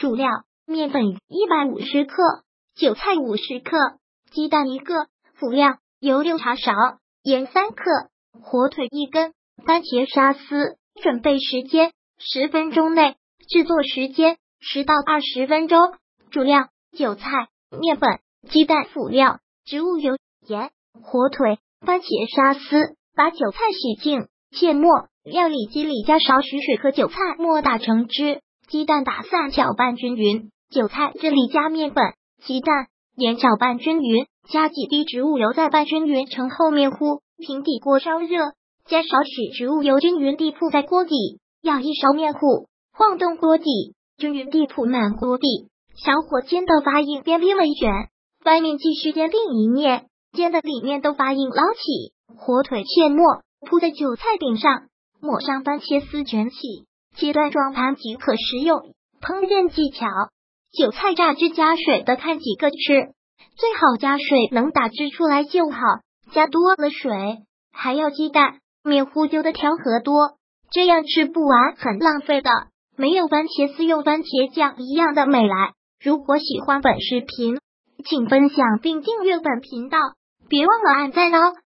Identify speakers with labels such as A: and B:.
A: 主料：面粉150克，韭菜50克，鸡蛋1个，辅料：油6茶勺，盐3克，火腿1根，番茄沙丝。准备时间10分钟内，制作时间10到20分钟。主料：韭菜、面粉、鸡蛋。辅料：植物油、盐、火腿、番茄沙丝。把韭菜洗净切末，料理机里加少许水和韭菜末打成汁，鸡蛋打散搅拌均匀。韭菜这里加面粉、鸡蛋、盐搅拌均匀，加几滴植物油再拌均匀成厚面糊。平底锅烧热，加少许植物油均匀地铺在锅底，舀一勺面糊，晃动锅底，均匀地铺满锅底，小火煎到发硬，边边微卷，翻面继续煎另一面，煎的里面都发硬捞起。火腿切末，铺在韭菜饼上，抹上番茄丝卷起，切断状盘即可食用。烹饪技巧：韭菜榨汁加水的看几个吃，最好加水能打汁出来就好，加多了水还要鸡蛋面糊丢的调和多，这样吃不完很浪费的。没有番茄丝用番茄酱一样的美来。如果喜欢本视频，请分享并订阅本频道，别忘了按赞哦。